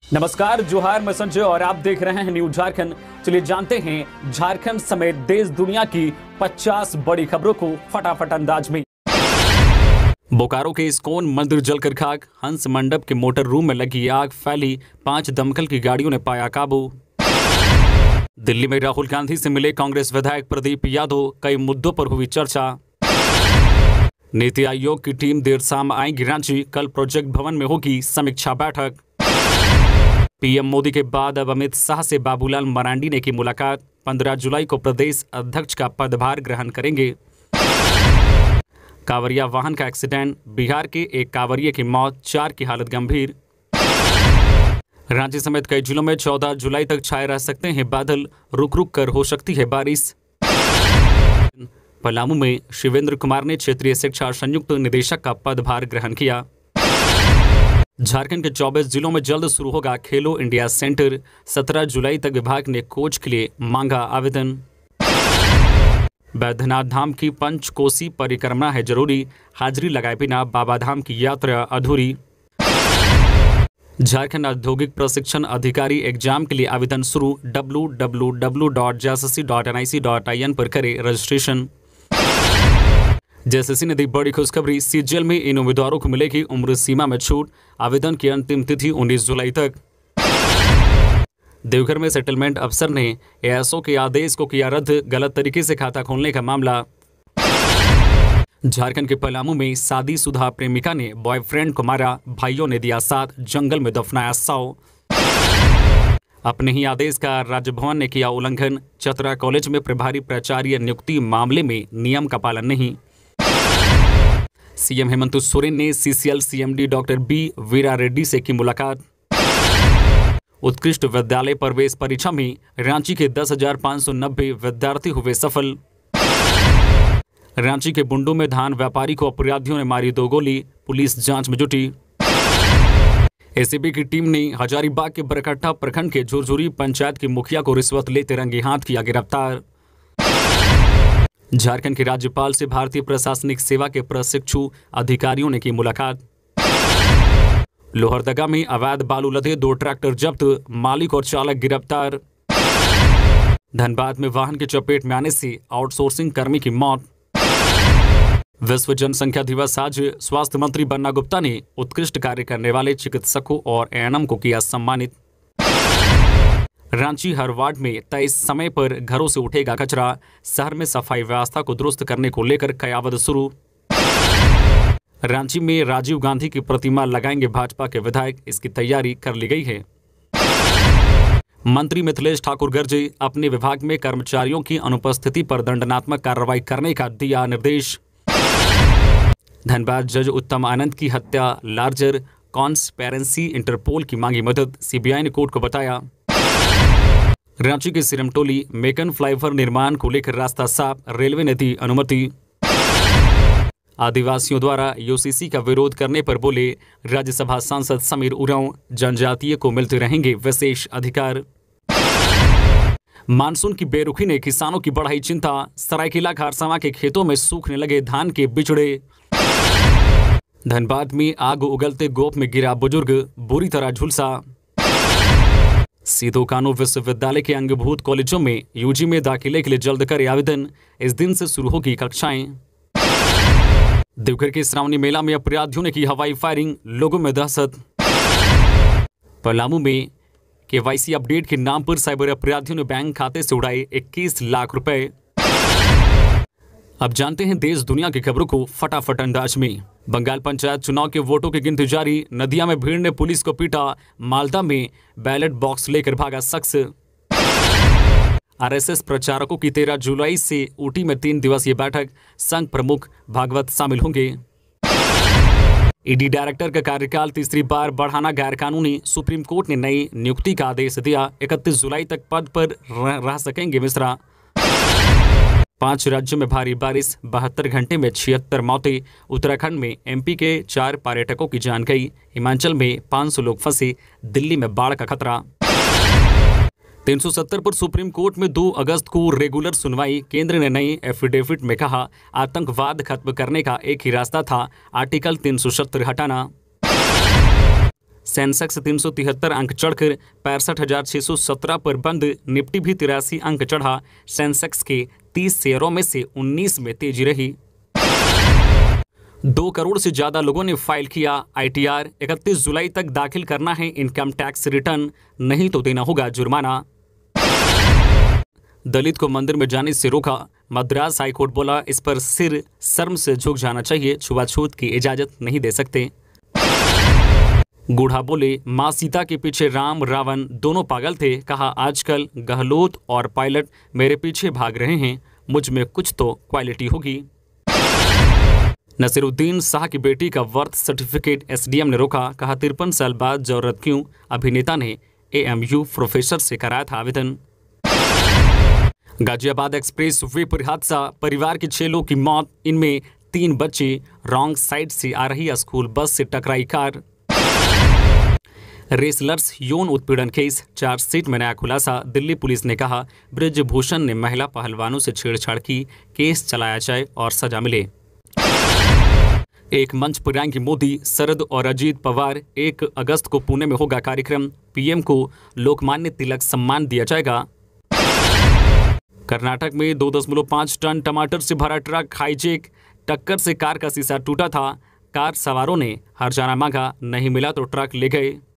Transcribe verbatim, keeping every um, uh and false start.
नमस्कार, जोहार, मैं संजय और आप देख रहे हैं न्यूज झारखंड। चलिए जानते हैं झारखंड समेत देश दुनिया की पचास बड़ी खबरों को फटाफट अंदाज में। बोकारो के इस्कॉन मंदिर जलकर खाक, हंस मंडप के मोटर रूम में लगी आग फैली, पांच दमकल की गाड़ियों ने पाया काबू। दिल्ली में राहुल गांधी से मिले कांग्रेस विधायक प्रदीप यादव, कई मुद्दों पर हुई चर्चा। नीति आयोग की टीम देर शाम आएगी रांची, कल प्रोजेक्ट भवन में होगी समीक्षा बैठक। पीएम मोदी के बाद अब अमित शाह से बाबूलाल मरांडी ने की मुलाकात, पंद्रह जुलाई को प्रदेश अध्यक्ष का पदभार ग्रहण करेंगे। कांवरिया वाहन का एक्सीडेंट, बिहार के एक कांवरिये की मौत, चार की हालत गंभीर। रांची समेत कई जिलों में चौदह जुलाई तक छाए रह सकते हैं बादल, रुक रुक कर हो सकती है बारिश। पलामू में शिवेंद्र कुमार ने क्षेत्रीय शिक्षा संयुक्त निदेशक का पदभार ग्रहण किया। झारखंड के चौबीस जिलों में जल्द शुरू होगा खेलो इंडिया सेंटर, सत्रह जुलाई तक विभाग ने कोच के लिए मांगा आवेदन। बैद्यनाथ धाम की पंचकोसी परिक्रमा है जरूरी, हाजिरी लगाए बिना बाबा धाम की यात्रा अधूरी। झारखंड औद्योगिक प्रशिक्षण अधिकारी एग्जाम के लिए आवेदन शुरू, W W W dot JSSC dot N I C dot I N पर करें रजिस्ट्रेशन। जेएसएससी ने दी बड़ी खुशखबरी, सीजीएल में इन उम्मीदवारों को मिलेगी उम्र सीमा में छूट, आवेदन की अंतिम तिथि उन्नीस जुलाई तक। देवघर में सेटलमेंट अफसर ने एएसओ के आदेश को किया रद्द, गलत तरीके से खाता खोलने का मामला। झारखंड के पलामू में शादीशुदा प्रेमिका ने बॉयफ्रेंड को मारा, भाइयों ने दिया साथ, जंगल में दफनाया शव। अपने ही आदेश का राजभवन ने किया उल्लंघन, चतरा कॉलेज में प्रभारी प्राचार्य नियुक्ति मामले में नियम का पालन नहीं। सीएम हेमंत सोरेन ने CCL CMD doctor B Veera Reddy से की मुलाकात। उत्कृष्ट विद्यालय प्रवेश परीक्षा में रांची के दस हजार पाँच सौ नब्बे विद्यार्थी हुए सफल। रांची के बुंडू में धान व्यापारी को अपराधियों ने मारी दो गोली, पुलिस जांच में जुटी। एसीबी की टीम ने हजारीबाग के बरकट्टा प्रखंड के झुरझुरी पंचायत की मुखिया को रिश्वत लेते रंगे हाथ किया गिरफ्तार। झारखंड के राज्यपाल से भारतीय प्रशासनिक सेवा के प्रशिक्षु अधिकारियों ने की मुलाकात। लोहरदगा में अवैध बालू लदे दो ट्रैक्टर जब्त, मालिक और चालक गिरफ्तार। धनबाद में वाहन की चपेट में आने से आउटसोर्सिंग कर्मी की मौत। विश्व जनसंख्या दिवस आज, स्वास्थ्य मंत्री बन्ना गुप्ता ने उत्कृष्ट कार्य करने वाले चिकित्सकों और एएनएम को किया सम्मानित। रांची हर वार्ड में तय समय पर घरों से उठेगा कचरा, शहर में सफाई व्यवस्था को दुरुस्त करने को लेकर कयावत शुरू। रांची में राजीव गांधी की प्रतिमा लगाएंगे भाजपा के विधायक, इसकी तैयारी कर ली गई है। मंत्री मिथिलेश ठाकुर गर्जे, अपने विभाग में कर्मचारियों की अनुपस्थिति पर दंडात्मक कार्रवाई करने का दिया निर्देश। धनबाद जज उत्तम आनंद की हत्या लार्जर कॉन्स्पेरेंसी, इंटरपोल की मांगी मदद, सीबीआई ने कोर्ट को बताया। रांची के सिरमटोली मेकन फ्लाईओवर निर्माण को लेकर रास्ता साफ, रेलवे ने दी अनुमति। आदिवासियों द्वारा यूसीसी का विरोध करने पर बोले राज्यसभा सांसद समीर उरांव, जनजातीय को मिलते रहेंगे विशेष अधिकार। मानसून की बेरुखी ने किसानों की बढ़ाई चिंता, सरायकेला खारसावा के खेतों में सूखने लगे धान के बिचड़े। धनबाद में आग उगलते गोप में गिरा बुजुर्ग, बुरी तरह झुलसा। सीधो कानू विश्वविद्यालय के अंगभूत कॉलेजों में यूजी में दाखिले के लिए जल्द करे आवेदन, इस दिन से शुरू होगी कक्षाएं। देवघर के श्रावणी मेला में अपराधियों ने की हवाई फायरिंग, लोगों में दहशत। पलामू में केवाईसी अपडेट के नाम पर साइबर अपराधियों ने बैंक खाते से उड़ाए इक्कीस लाख रुपए। अब जानते हैं देश दुनिया की खबरों को फटाफट अंदाज में। बंगाल पंचायत चुनाव के वोटों की गिनती जारी, नदिया में भीड़ ने पुलिस को पीटा, मालदा में बैलेट बॉक्स लेकर भागा शख्स। आरएसएस प्रचारकों की तेरह जुलाई से ऊटी में तीन दिवसीय बैठक, संघ प्रमुख भागवत शामिल होंगे। ईडी डायरेक्टर का कार्यकाल तीसरी बार बढ़ाना गैरकानूनी, सुप्रीम कोर्ट ने नई नियुक्ति का आदेश दिया, इकतीस जुलाई तक पद पर रह, रह सकेंगे मिश्रा। पांच राज्यों में भारी बारिश, बहत्तर घंटे में छिहत्तर मौतें। उत्तराखंड में एमपी के चार पर्यटकों की जान गई, हिमाचल में पाँच सौ लोग फंसे, दिल्ली में बाढ़ का खतरा। तीन सौ सत्तर पर सुप्रीम कोर्ट में दो अगस्त को रेगुलर सुनवाई, केंद्र ने नई एफिडेविट में कहा आतंकवाद खत्म करने का एक ही रास्ता था, आर्टिकल तीन सौ सत्तर हटाना। सेंसेक्स तीन सौ तिहत्तर अंक चढ़कर पैंसठ हजार छह सौ सत्रह पर बंद। निफ्टी भी तिरासी अंक चढ़ा। सेंसेक्स के तीस शेयरों में से उन्नीस में तेजी रही। दो करोड़ से ज्यादा लोगों ने फाइल किया आईटीआर। इकतीस जुलाई तक दाखिल करना है इनकम टैक्स रिटर्न, नहीं तो देना होगा जुर्माना। दलित को मंदिर में जाने से रोका। मद्रास हाईकोर्ट बोला इस पर सिर शर्म से झुक जाना चाहिए, छुआछूत की इजाजत नहीं दे सकते। बूढ़ा बोले मां सीता के पीछे राम रावण दोनों पागल थे। कहा आजकल गहलोत और पायलट मेरे पीछे भाग रहे हैं, मुझ में कुछ तो क्वालिटी होगी। नसीरुद्दीन शाह की बेटी का बर्थ सर्टिफिकेट एसडीएम ने रोका। कहा तिरपन साल बाद जरूरत क्यों, अभिनेता ने एएमयू प्रोफेसर से कराया था आवेदन। गाजियाबाद एक्सप्रेस वे पर हादसा, परिवार के छह लोगों की मौत, इनमें तीन बच्चे। रॉन्ग साइड से आ रही स्कूल बस से टकराई कार। रेसलर्स यौन उत्पीड़न केस, चार्जशीट में नया खुलासा। दिल्ली पुलिस ने कहा ब्रिजभूषण ने महिला पहलवानों से छेड़छाड़ की, केस चलाया जाए और सजा मिले। एक मंच पर आएंगे मोदी, शरद और अजीत पवार। एक अगस्त को पुणे में होगा कार्यक्रम। पीएम को लोकमान्य तिलक सम्मान दिया जाएगा। कर्नाटक में दो दशमलव पाँच टन टमाटर से भरा ट्रक हाईजैक, टक्कर से कार का शीशा टूटा था। कार सवारों ने हर्जाना मांगा, नहीं मिला तो ट्रक ले गए।